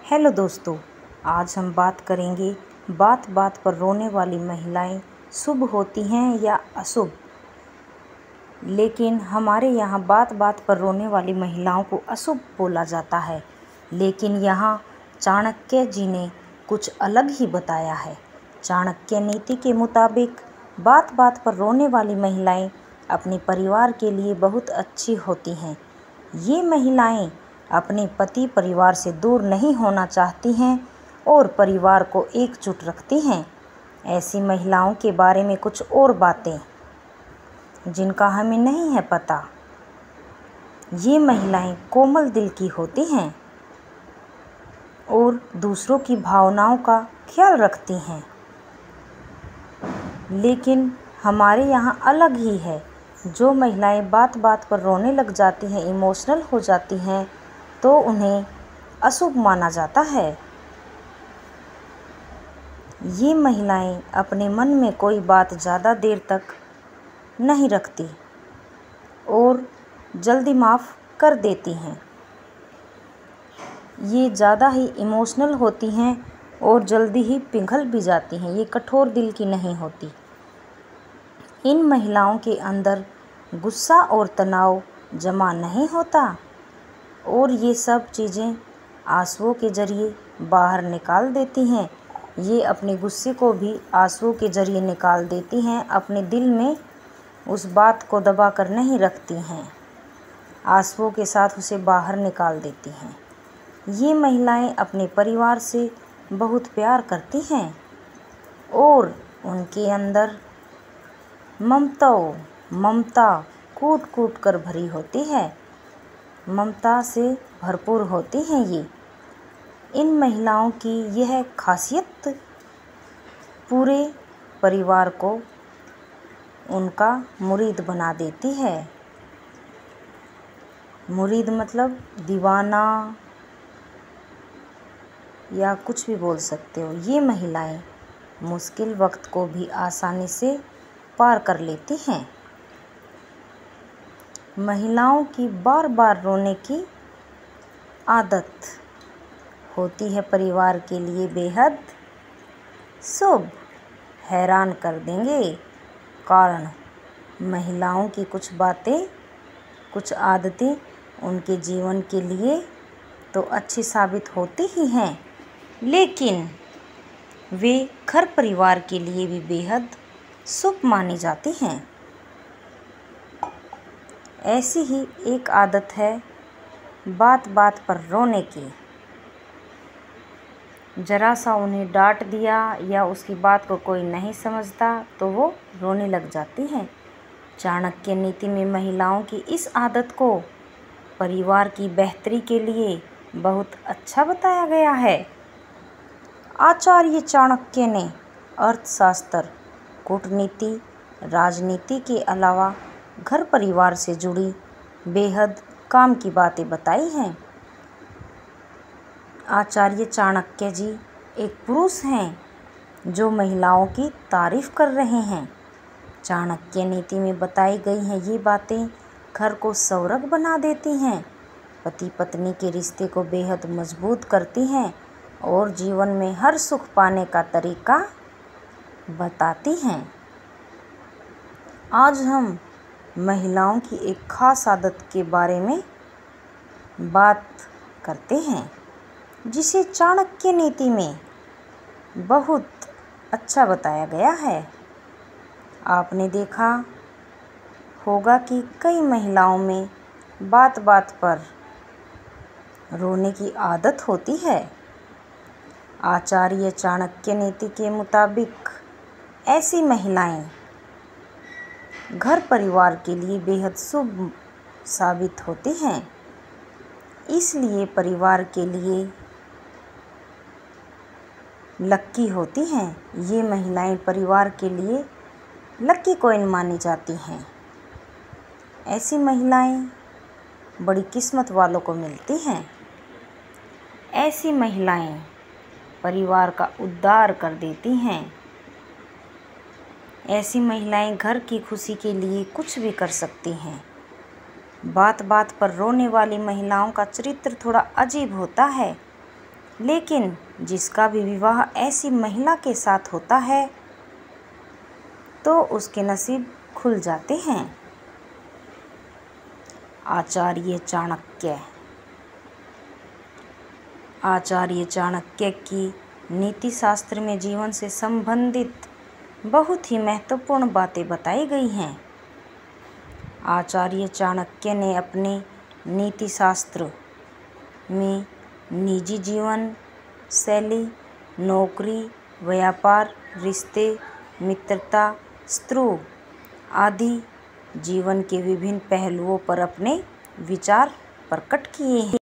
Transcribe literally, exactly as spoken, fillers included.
Hello दोस्तों, आज हम बात करेंगे बात बात पर रोने वाली महिलाएं शुभ होती हैं या अशुभ। लेकिन हमारे यहाँ बात बात पर रोने वाली महिलाओं को अशुभ बोला जाता है। लेकिन यहाँ चाणक्य जी ने कुछ अलग ही बताया है। चाणक्य नीति के मुताबिक बात बात पर रोने वाली महिलाएं अपने परिवार के लिए बहुत अच्छी होती हैं। ये महिलाएं अपने पति परिवार से दूर नहीं होना चाहती हैं और परिवार को एकजुट रखती हैं। ऐसी महिलाओं के बारे में कुछ और बातें जिनका हमें नहीं है पता। ये महिलाएं कोमल दिल की होती हैं और दूसरों की भावनाओं का ख्याल रखती हैं। लेकिन हमारे यहाँ अलग ही है। जो महिलाएं बात बात पर रोने लग जाती हैं, इमोशनल हो जाती हैं, तो उन्हें अशुभ माना जाता है। ये महिलाएं अपने मन में कोई बात ज़्यादा देर तक नहीं रखती और जल्दी माफ़ कर देती हैं। ये ज़्यादा ही इमोशनल होती हैं और जल्दी ही पिघल भी जाती हैं। ये कठोर दिल की नहीं होती। इन महिलाओं के अंदर गुस्सा और तनाव जमा नहीं होता और ये सब चीज़ें आंसुओं के ज़रिए बाहर निकाल देती हैं। ये अपने गुस्से को भी आंसुओं के ज़रिए निकाल देती हैं। अपने दिल में उस बात को दबा कर नहीं रखती हैं, आंसुओं के साथ उसे बाहर निकाल देती हैं। ये महिलाएं अपने परिवार से बहुत प्यार करती हैं और उनके अंदर ममता ममता कूट कूट कर भरी होती है। ममता से भरपूर होती हैं ये। इन महिलाओं की यह खासियत पूरे परिवार को उनका मुरीद बना देती है। मुरीद मतलब दीवाना या कुछ भी बोल सकते हो। ये महिलाएं मुश्किल वक्त को भी आसानी से पार कर लेती हैं। महिलाओं की बार बार रोने की आदत होती है परिवार के लिए बेहद शुभ। हैरान कर देंगे कारण महिलाओं की कुछ बातें, कुछ आदतें उनके जीवन के लिए तो अच्छी साबित होती ही हैं, लेकिन वे घर परिवार के लिए भी बेहद शुभ मानी जाती हैं। ऐसी ही एक आदत है बात बात पर रोने की। ज़रा सा उन्हें डांट दिया या उसकी बात को कोई नहीं समझता तो वो रोने लग जाती हैं। चाणक्य नीति में महिलाओं की इस आदत को परिवार की बेहतरी के लिए बहुत अच्छा बताया गया है। आचार्य चाणक्य ने अर्थशास्त्र, कूटनीति, राजनीति के अलावा घर परिवार से जुड़ी बेहद काम की बातें बताई हैं। आचार्य चाणक्य जी एक पुरुष हैं जो महिलाओं की तारीफ कर रहे हैं। चाणक्य नीति में बताई गई हैं ये बातें घर को सौरभ बना देती हैं, पति पत्नी के रिश्ते को बेहद मजबूत करती हैं और जीवन में हर सुख पाने का तरीका बताती हैं। आज हम महिलाओं की एक खास आदत के बारे में बात करते हैं जिसे चाणक्य नीति में बहुत अच्छा बताया गया है। आपने देखा होगा कि कई महिलाओं में बात बात पर रोने की आदत होती है। आचार्य चाणक्य नीति के मुताबिक ऐसी महिलाएं घर परिवार के लिए बेहद शुभ साबित होती हैं। इसलिए परिवार के लिए लक्की होती हैं। ये महिलाएं परिवार के लिए लक्की कॉइन मानी जाती हैं। ऐसी महिलाएं बड़ी किस्मत वालों को मिलती हैं। ऐसी महिलाएं परिवार का उद्धार कर देती हैं। ऐसी महिलाएं घर की खुशी के लिए कुछ भी कर सकती हैं। बात बात पर रोने वाली महिलाओं का चरित्र थोड़ा अजीब होता है। लेकिन जिसका भी विवाह ऐसी महिला के साथ होता है तो उसके नसीब खुल जाते हैं। आचार्य चाणक्य। आचार्य चाणक्य की नीति शास्त्र में जीवन से संबंधित बहुत ही महत्वपूर्ण बातें बताई गई हैं। आचार्य चाणक्य ने अपने नीति शास्त्र में निजी जीवन शैली, नौकरी, व्यापार, रिश्ते, मित्रता, स्त्री आदि जीवन के विभिन्न पहलुओं पर अपने विचार प्रकट किए हैं।